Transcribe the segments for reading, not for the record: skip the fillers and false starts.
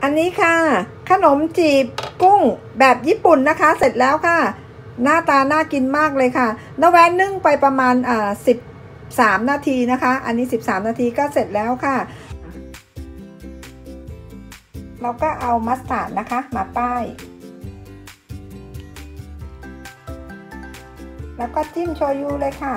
อันนี้ค่ะขนมจีบกุ้งแบบญี่ปุ่นนะคะเสร็จแล้วค่ะหน้าตาน่ากินมากเลยค่ะน้าแวนนึ่งไปประมาณ13 นาทีนะคะอันนี้13 นาทีก็เสร็จแล้วค่ะเราก็เอามัสตาร์ดนะคะมาป้ายแล้วก็จิ้มโชยุเลยค่ะ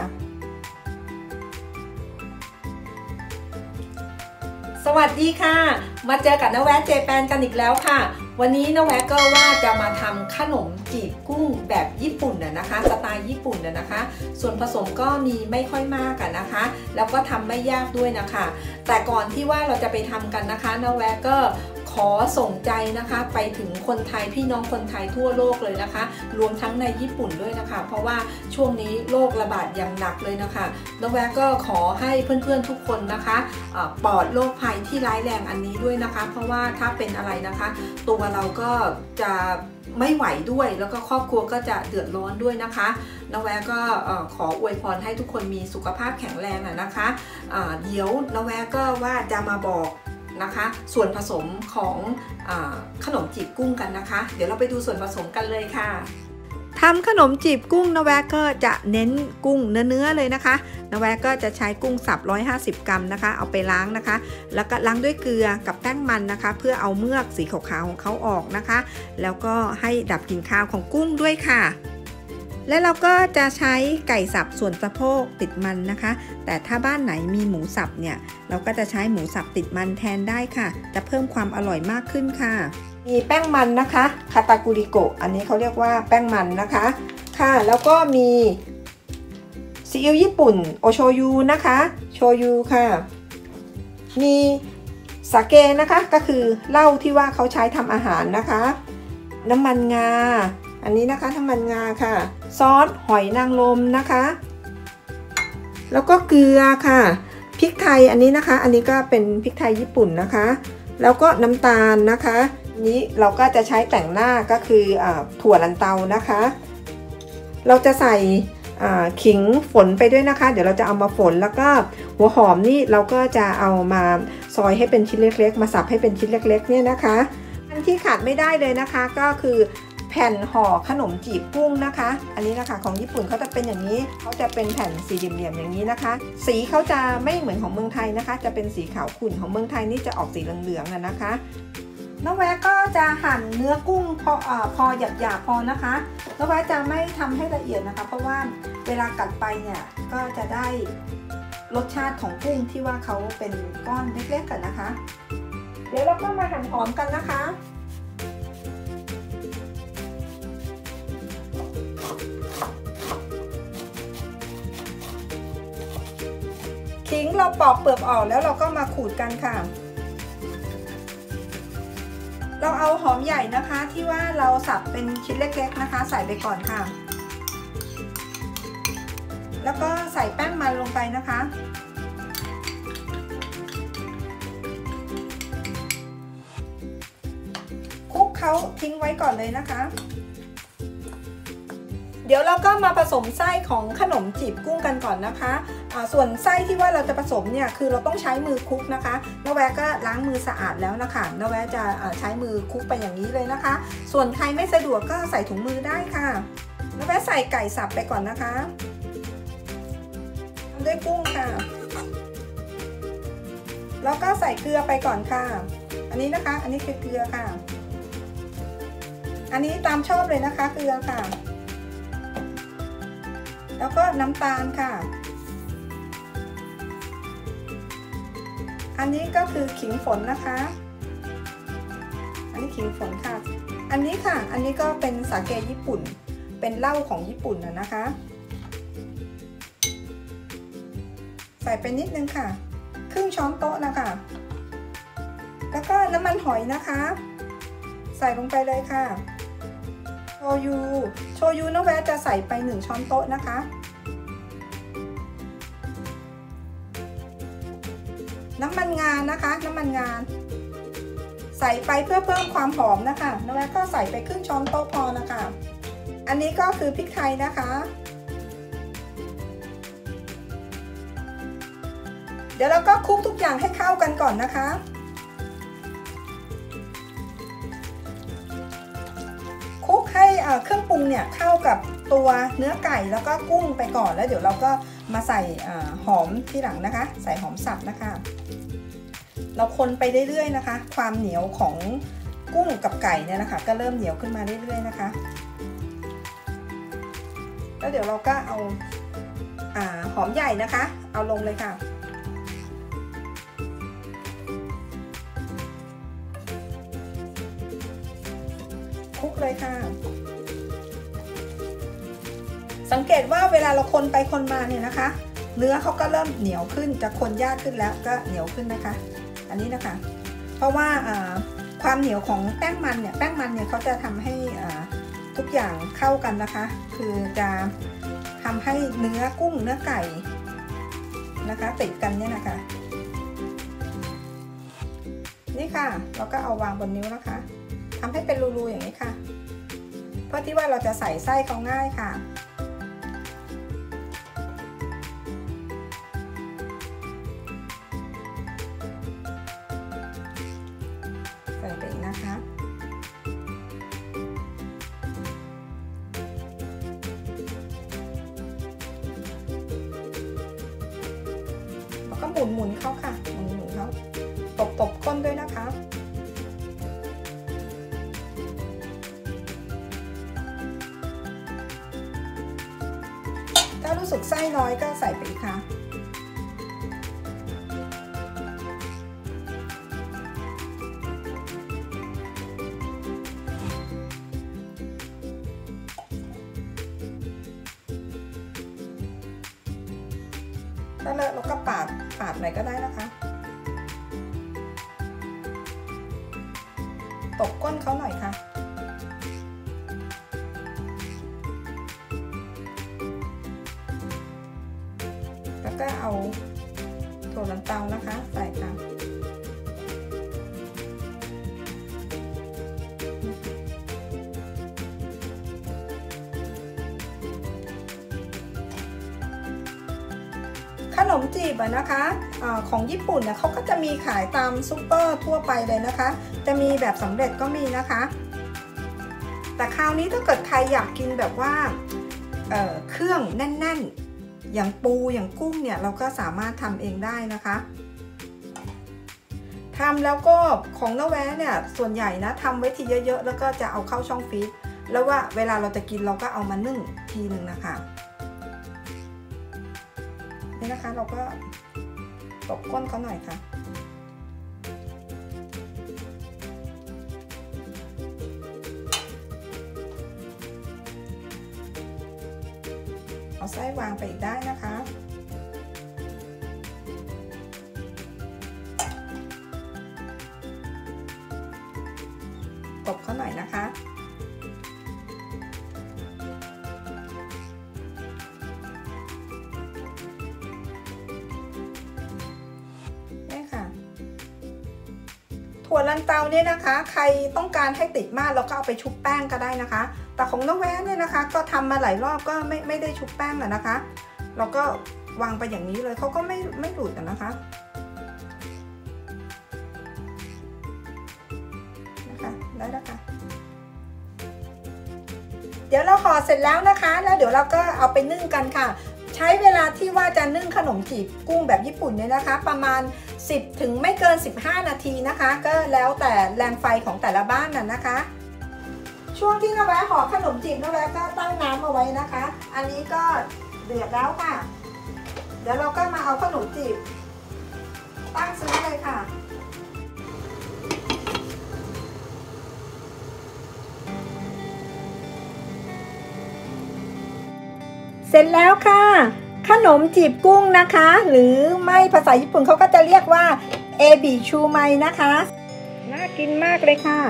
สวัสดีค่ะมาเจอกับน้าแวะเจแปนกันอีกแล้วค่ะวันนี้น้าแวะก็ว่าจะมาทำขนมจีบกุ้งแบบญี่ปุ่นนะคะสไตล์ญี่ปุ่นนะคะส่วนผสมก็มีไม่ค่อยมากกันนะคะแล้วก็ทำไม่ยากด้วยนะคะแต่ก่อนที่ว่าเราจะไปทำกันนะคะน้าแวะก็ขอส่งใจนะคะไปถึงคนไทยพี่น้องคนไทยทั่วโลกเลยนะคะรวมทั้งในญี่ปุ่นด้วยนะคะเพราะว่าช่วงนี้โรคระบาดอย่างหนักเลยนะคะน้าแวะก็ขอให้เพื่อนๆทุกคนนะคะปลอดโรคภัยที่ร้ายแรงอันนี้ด้วยนะคะเพราะว่าถ้าเป็นอะไรนะคะตัวเราก็จะไม่ไหวด้วยแล้วก็ครอบครัวก็จะเดือดร้อนด้วยนะคะน้าแวะก็ขออวยพรให้ทุกคนมีสุขภาพแข็งแรงนะคะเดี๋ยวน้าแวะก็ว่าจะมาบอกนะคะส่วนผสมของขนมจีบกุ้งกันนะคะเดี๋ยวเราไปดูส่วนผสมกันเลยค่ะทำขนมจีบกุ้งน้าแวะก็จะเน้นกุ้งเนื้อเลยนะคะน้าแวะก็จะใช้กุ้งสับ150 กรัมนะคะเอาไปล้างนะคะแล้วก็ล้างด้วยเกลือกับแป้งมันนะคะเพื่อเอาเมือกสีขาวๆของเขาออกนะคะแล้วก็ให้ดับกลิ่นคาวของกุ้งด้วยค่ะและเราก็จะใช้ไก่สับส่วนสะโพกติดมันนะคะแต่ถ้าบ้านไหนมีหมูสับเนี่ยเราก็จะใช้หมูสับติดมันแทนได้ค่ะจะเพิ่มความอร่อยมากขึ้นค่ะมีแป้งมันนะคะคาตากุริโกะอันนี้เขาเรียกว่าแป้งมันนะคะค่ะแล้วก็มีซีอิ๊วญี่ปุ่นโอโชยุนะคะโชยุค่ะมีสาเกนะคะก็คือเหล้าที่ว่าเขาใช้ทำอาหารนะคะน้ำมันงาอันนี้นะคะน้ำมันงาค่ะซอสหอยนางรมนะคะแล้วก็เกลือค่ะพริกไทยอันนี้นะคะอันนี้ก็เป็นพริกไทยญี่ปุ่นนะคะแล้วก็น้ำตาลนะคะนี้เราก็จะใช้แต่งหน้าก็คือถั่วลันเตานะคะเราจะใส่ขิงฝนไปด้วยนะคะเดี๋ยวเราจะเอามาฝนแล้วก็หัวหอมนี่เราก็จะเอามาซอยให้เป็นชิ้นเล็กๆมาสับให้เป็นชิ้นเล็กๆเนี่ยนะคะอันที่ขาดไม่ได้เลยนะคะก็คือแผ่นห่อขนมจีบกุ้งนะคะอันนี้นะคะของญี่ปุ่นเขาจะเป็นอย่างนี้เขาจะเป็นแผ่นสี่เหลี่ยมๆอย่างนี้นะคะสีเขาจะไม่เหมือนของเมืองไทยนะคะจะเป็นสีขาวขุ่นของเมืองไทยนี่จะออกสีเหลืองๆนะคะน้าแวะก็จะหั่นเนื้อกุ้งพอหยาบๆพอนะคะน้าแวะจะไม่ทำให้ละเอียดนะคะเพราะว่าเวลากัดไปเนี่ยก็จะได้รสชาติของกุ้งที่ว่าเขาเป็นก้อนเล็กๆกันนะคะเดี๋ยวเราก็มาหั่นหอมกันนะคะขิงเราปอกเปลือกออกแล้วเราก็มาขูดกันค่ะเราเอาหอมใหญ่นะคะที่ว่าเราสับเป็นชิ้นเล็กๆนะคะใส่ไปก่อนค่ะแล้วก็ใส่แป้งมันลงไปนะคะคลุกเขาทิ้งไว้ก่อนเลยนะคะเดี๋ยวเราก็มาผสมไส้ของขนมจีบกุ้งกันก่อนนะคะส่วนไส้ที่ว่าเราจะผสมเนี่ยคือเราต้องใช้มือคลุกนะคะน้าแวะก็ล้างมือสะอาดแล้วนะคะน้าแวะจะใช้มือคลุกไปอย่างนี้เลยนะคะส่วนใครไม่สะดวกก็ใส่ถุงมือได้ค่ะน้าแวะใส่ไก่สับไปก่อนนะคะด้วยกุ้งค่ะแล้วก็ใส่เกลือไปก่อนค่ะอันนี้นะคะอันนี้คือเกลือค่ะอันนี้ตามชอบเลยนะคะเกลือค่ะแล้วก็น้ำตาลค่ะอันนี้ก็คือขิงฝนนะคะอันนี้ขิงฝนค่ะอันนี้ค่ะอันนี้ก็เป็นสาเกญี่ปุ่นเป็นเหล้าของญี่ปุ่นนะคะใส่ไปนิดนึงค่ะครึ่งช้อนโต๊ะนะคะแล้วก็น้ำมันหอยนะคะใส่ลงไปเลยค่ะโชยุน้าแวะจะใส่ไป1 ช้อนโต๊ะนะคะน้ำมันงานะคะน้ำมันงาใส่ไปเพื่อเพิ่มความหอมนะคะน้าแวะก็ใส่ไปครึ่งช้อนโต๊ะพอนะคะอันนี้ก็คือพริกไทยนะคะเดี๋ยวเราก็คลุกทุกอย่างให้เข้ากันก่อนนะคะรุงเนี่ยเข้ากับตัวเนื้อไก่แล้วก็กุ้งไปก่อนแล้วเดี๋ยวเราก็มาใส่หอมที่หลังนะคะใส่หอมสับนะคะเราคนไปเรื่อยๆนะคะความเหนียวของกุ้งกับไก่เนี่ยนะคะก็เริ่มเหนียวขึ้นมาเรื่อยๆนะคะแล้วเดี๋ยวเราก็เอาหอมใหญ่นะคะเอาลงเลยค่ะคลุกเลยค่ะสังเกตว่าเวลาเราคนไปคนมาเนี่ยนะคะเนื้อเขาก็เริ่มเหนียวขึ้นจะคนยากขึ้นแล้วก็เหนียวขึ้นนะคะอันนี้นะคะเพราะว่าความเหนียวของแป้งมันเนี่ยเขาจะทำให้ทุกอย่างเข้ากันนะคะคือจะทำให้เนื้อกุ้งเนื้อไก่นะคะติดกันเนี่ยนะคะนี่ค่ะเราก็เอาวางบนนิ้วนะคะทำให้เป็นรูๆอย่างนี้ค่ะเพื่อที่ว่าเราจะใส่ไส้เขาง่ายค่ะใส่ไปอีกนะคะแล้วก็หมุนเข้าค่ะหมุนเข้าตบก้นด้วยนะคะถ้ารู้สึกไส้น้อยก็ใส่ไปอีกค่ะถ้าเลอะเราก็ปาดหน่อยก็ได้นะคะตบก้นเขาหน่อยค่ะแล้วก็เอาถั่วลันเตานะคะใส่ค่ะขนมจีบนะคะของญี่ปุ่นเนี่ยเขาก็จะมีขายตามซูเปอร์ทั่วไปเลยนะคะจะมีแบบสำเร็จก็มีนะคะแต่คราวนี้ถ้าเกิดใครอยากกินแบบว่าเครื่องแน่นๆอย่างปูอย่างกุ้งเนี่ยเราก็สามารถทำเองได้นะคะทำแล้วก็ของน้าแวะเนี่ยส่วนใหญ่นะทำไว้ทีเยอะๆแล้วก็จะเอาเข้าช่องฟรีซแล้วว่าเวลาเราจะกินเราก็เอามานึ่งทีหนึ่งนะคะนี่นะคะเราก็ตบก้นเขาหน่อยค่ะเอาไส้วางไปอีกได้นะคะตบเขาหน่อยนะคะถั่วลันเตาเนี่ยนะคะใครต้องการให้ติดมากเราก็เอาไปชุบแป้งก็ได้นะคะแต่ของน้องแวะเนี่ยนะคะก็ทำมาหลายรอบก็ไม่ได้ชุบแป้งอะนะคะเราก็วางไปอย่างนี้เลยเขาก็ไม่หลุดนะคะได้แล้วค่ะเดี๋ยวเราห่อเสร็จแล้วนะคะแล้วเดี๋ยวเราก็เอาไปนึ่งกันค่ะใช้เวลาที่ว่าจะนึ่งขนมจีบกุ้งแบบญี่ปุ่นเนี่ยนะคะประมาณ10 ถึงไม่เกิน15 นาทีนะคะก็แล้วแต่แรงไฟของแต่ละบ้านน่ะนะคะช่วงที่น้าแวะห่อขนมจีบน้าแวะก็ตั้งน้ำเอาไว้นะคะอันนี้ก็เดือดแล้วค่ะเดี๋ยวเราก็มาเอาขนมจีบตั้งซื้อเลยค่ะเสร็จแล้วค่ะขนมจีบกุ้งนะคะหรือไม่ภาษาญี่ปุ่นเขาก็จะเรียกว่าเอบิชูไมนะคะน่ากินมากเลยค่ะ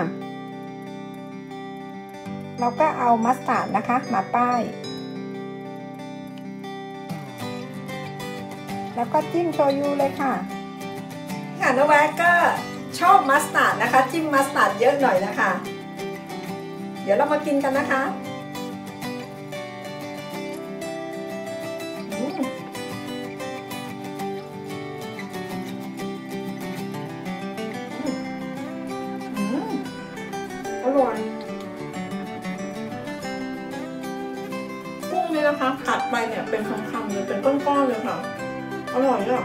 เราก็เอามัสตาร์ดนะคะมาป้ายแล้วก็จิ้มโชยุเลยค่ะค่ะน้าแวะก็ชอบมัสตาร์ดนะคะจิ้มมัสตาร์ดเยอะหน่อยนะคะเดี๋ยวเรามากินกันนะคะอร่อยแบบเป็นคำๆเลยเป็นก้อนๆเลยค่ะอร่อยอ่ะ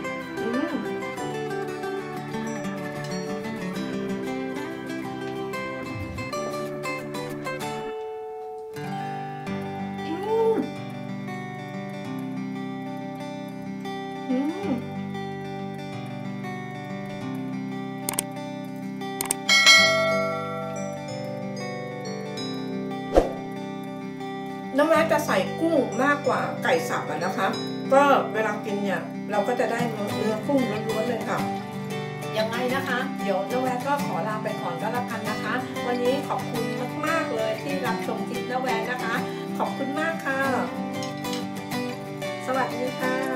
น้ำแวะจะใส่กุ้งมากกว่าไก่สับนะคะ ก็เวลากินเนี่ยเราก็จะได้เนื้อกุ้งล้วนๆเลยค่ะยังไงนะคะเดี๋ยวน้ำแวะก็ขอลาไปก่อนก็แล้วกันนะคะ วันนี้ขอบคุณมากๆเลยที่รับชมคลิปน้ำแวะนะคะขอบคุณมากค่ะสวัสดีค่ะ